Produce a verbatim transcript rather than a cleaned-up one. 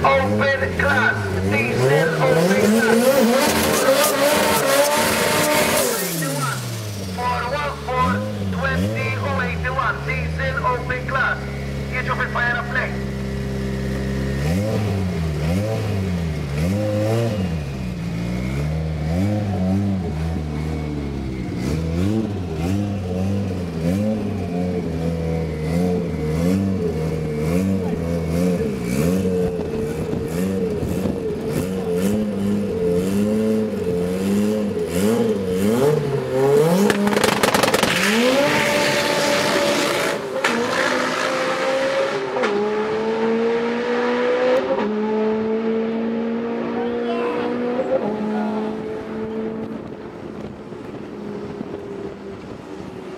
open class. Diesel open class. four one four twenty oh eighty-one. Diesel open class. Get your fire plane.